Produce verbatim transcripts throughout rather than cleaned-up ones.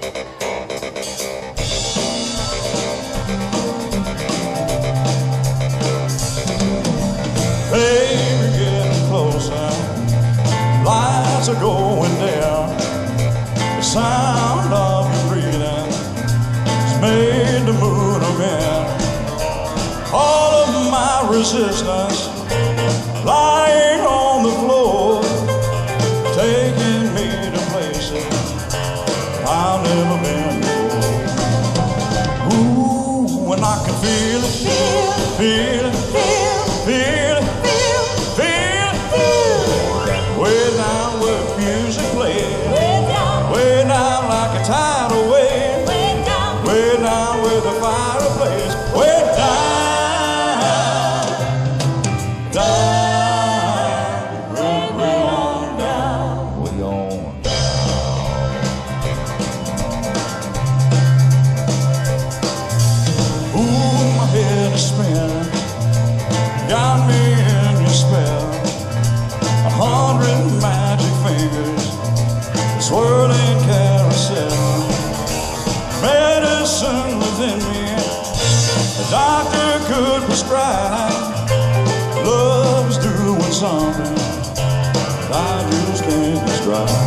Baby, getting closer, lights are going down. The sound of your breathing has made the mood again. All of my resistance lying on the floor, taking me to places I've never been before. Ooh, when I can feel it, feel it, feel it, feel it, feel it, way down where music plays, way down like a tidal wave, way down where the fireplace, way down. Got me in your spell, a hundred magic fingers, swirling carousel, medicine within me, a doctor could prescribe. Love's doing something that I just can't describe.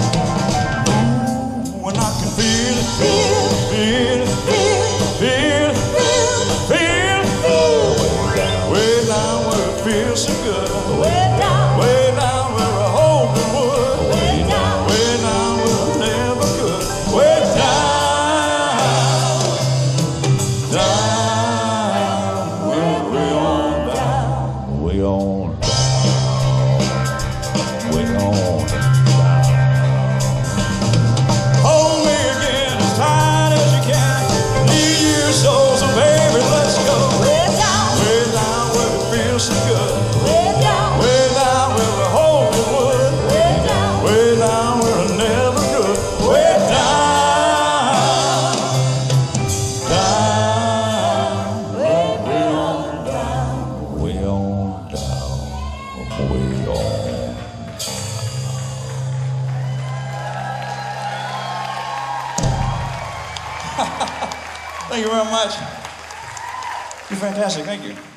Ooh, when I can feel it, feel it, feel it, feel it, feel it, way down where it feels so good, way down, way down where I hope it would, way down, way down where I never could, way down, down, way, way on down, way on down, way on down. Hold me again as tight as you can, need you so, so baby, let's go. So good. Way down, way down where I hope it would. Way down, way down where I never could. Way down, down, way, way on down, way on down, way on. Thank you very much. You're fantastic. Thank you.